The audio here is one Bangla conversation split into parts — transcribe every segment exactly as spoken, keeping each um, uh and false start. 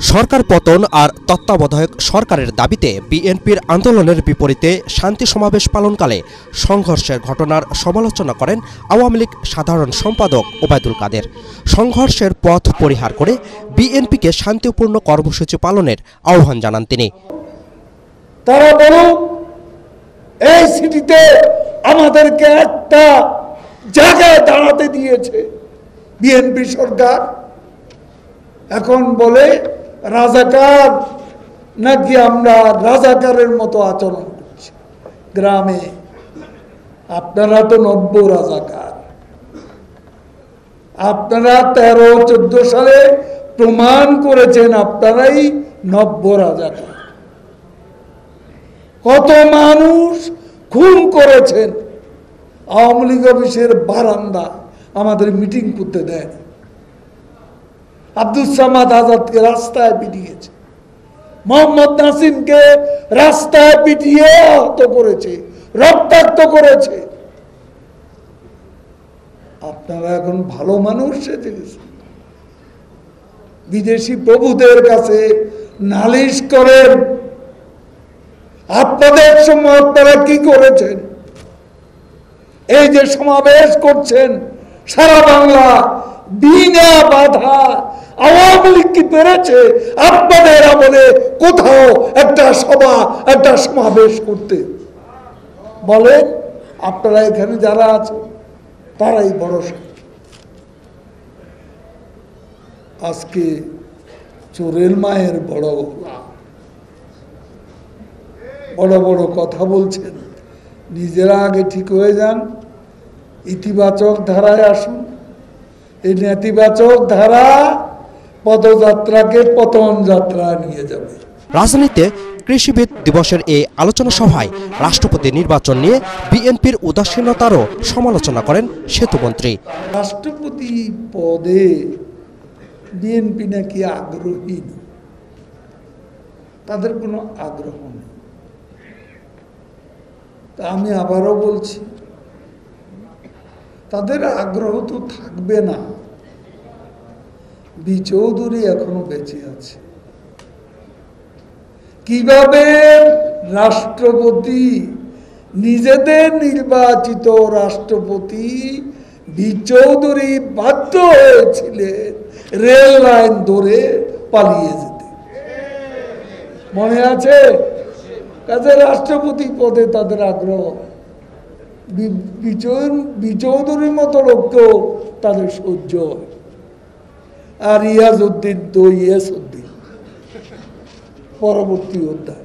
সরকার পতন আর তত্ত্বাবধায়ক সরকারের দাবিতে বিএনপির আন্দোলনের বিপরীতে শান্তি সমাবেশ পালনকালে সংঘর্ষের ঘটনার সমালোচনা করেন আওয়ামী লীগ সাধারণ সম্পাদক ওবায়দুল কাদের। সংঘর্ষের পথ পরিহার করে বিএনপিকে শান্তিপূর্ণ কর্মসূচি পালনের আহ্বান জানান তিনি। তারা বলুক এই সিটিতে আমাদেরকে একটা জায়গায় দাঁড়াতে দিয়েছে বিএনপি সরকার, এখন বলে রাজাকার নাকি আমরা রাজাকারের মতো আচরণ করছি। গ্রামে আপনারা তো নব্য রাজাকার, আপনারা তেরো চোদ্দ সালে প্রমাণ করেছেন আপনারাই নব্য রাজাকার। কত মানুষ খুন করেছেন, আওয়ামী লীগ অফিসের বারান্দা আমাদের মিটিং করতে দেয়। আব্দুল সামাদ আজাদকে রাস্তায় পিটিয়েছে, মোহাম্মদ নাসিমকে রাস্তায় পিটিয়ে আহত করেছে, রক্তাক্ত করেছে। আপনারা এখন ভালো মানুষ সেজে গেছেন, বিদেশি প্রভুদের কাছে নালিশ করেন। আপনাদের সময় আপনারা কি করেছেন? এই যে সমাবেশ করছেন সারা বাংলা বিনা বাধা, আওয়ামী লীগ কি পেরেছে আপনাদের আমলে কোথাও একটা সভা একটা সমাবেশ করতে? বলেন, আপনারা এখানে যারা আছেন তারাই বড়। আজকে চোরের মায়ের বড় বড় বড় কথা বলছেন, নিজেরা আগে ঠিক হয়ে যান, ইতিবাচক ধারায় আসুন। এই নেতিবাচক ধারা পদযাত্রাকে পতন যাত্রা নিয়ে যাবে। রাজধানীতে কৃষিবিদ দিবসের এই আলোচনা সভায় রাষ্ট্রপতি নির্বাচন নিয়ে বিএনপির উদাসীনতারও সমালোচনা করেন সেতুমন্ত্রী। রাষ্ট্রপতি পদে বিএনপি নাকি আগ্রহী, তাদের কোনো আগ্রহ নেই। তা আমি আবারও বলছি, তাদের আগ্রহ তো থাকবে না। বি চৌধুরী এখনো বেঁচে আছে। কিভাবে রাষ্ট্রপতি, নিজেদের নির্বাচিত রাষ্ট্রপতি বি চৌধুরী বাধ্য হয়েছিলেন রেল লাইন ধরে পালিয়ে যেতে, মনে আছে? কাজে রাষ্ট্রপতি পদে তাদের আগ্রহ। বি চৌধুরীর মতো লোককেও তাদের সহ্য হয়। আর ইয়াজউদ্দিন তো ইয়াসউদ্দিন পরবর্তী অধ্যায়।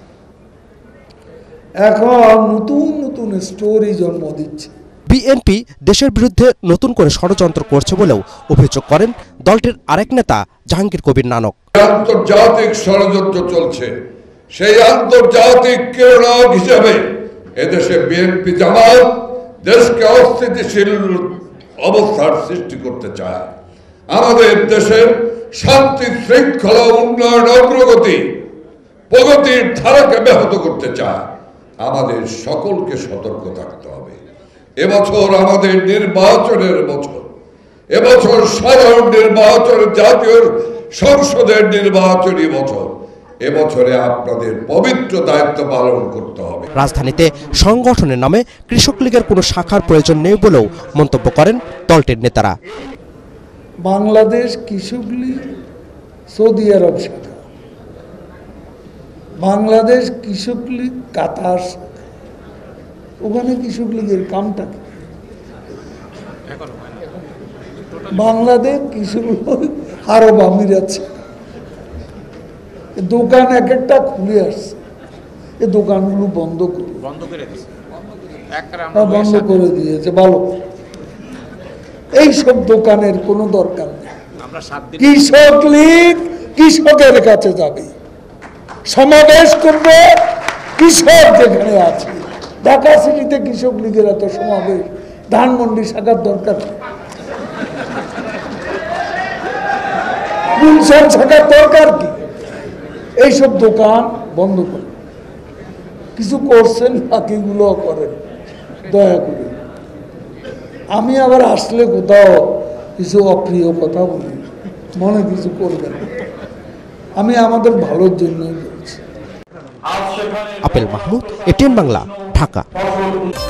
এখন নতুন নতুন স্টোরি জন্ম দিচ্ছে। বিএনপি দেশের বিরুদ্ধে নতুন করে ষড়যন্ত্র করছে বলেও অভিযোগ করেন দলটির আরেক নেতা জাহাঙ্গীর কবির নানক। আন্তর্জাতিক ষড়যন্ত্র চলছে, সেই আন্তর্জাতিক কিরণক হিসেবে এদেশে বিএনপি জামাত দেশকে অস্থিতিশীল অবস্থার সৃষ্টি করতে চায়। আমাদের দেশের শান্তি শৃঙ্খলা উন্নয়ন অগ্রগতি প্রগতির ধারাকে ব্যাহত করতে চায়। আমাদের সকলকে সতর্ক থাকতে হবে। এবছর আমাদের নির্বাচনের বছর, এবছর সাধারণ নির্বাচন, জাতীয় সংসদের নির্বাচনী বছর। এবছরে আপনাদের পবিত্র দায়িত্ব পালন করতে হবে। রাজধানীতে সংগঠনের নামে কৃষক লীগের কোনো শাখার প্রয়োজন নেই বলেও মন্তব্য করেন দলটির নেতারা। বাংলাদেশ কৃষক লীগ সৌদি আরব শাখা, বাংলাদেশ কৃষক লীগ কাতার শাখা। ওখানে কৃষক লীগের কামটা কি? বাংলাদেশ কৃষক লীগ আরব আমিরাত শাখা। দোকান এক একটা খুলে আসছে, এই দোকানগুলো বন্ধ করে বন্ধ করে দিয়েছে। ভালো, এইসব দোকানের কোনো দরকার নেই। কৃষক লীগ কৃষকের কাছে যাবে, সমাবেশ করবে কৃষক যেখানে আছে। ঢাকা সিটিতে কৃষক লীগের এত সমাবেশ, ধানমন্ডি শাখার দরকার নেই, গুলশান শাখার দরকার কি? এইসব দোকান বন্ধ করে কিছু করছেন, বাকিগুলো করেন দয়া করে। আমি আবার আসলে কোথাও কিছু অপ্রিয় কথা বলি, মনে কিছু করবেন। আমি আমাদের ভালোর জন্যই বলছি। আপেল মাহমুদ, এটিএন বাংলা, ঢাকা।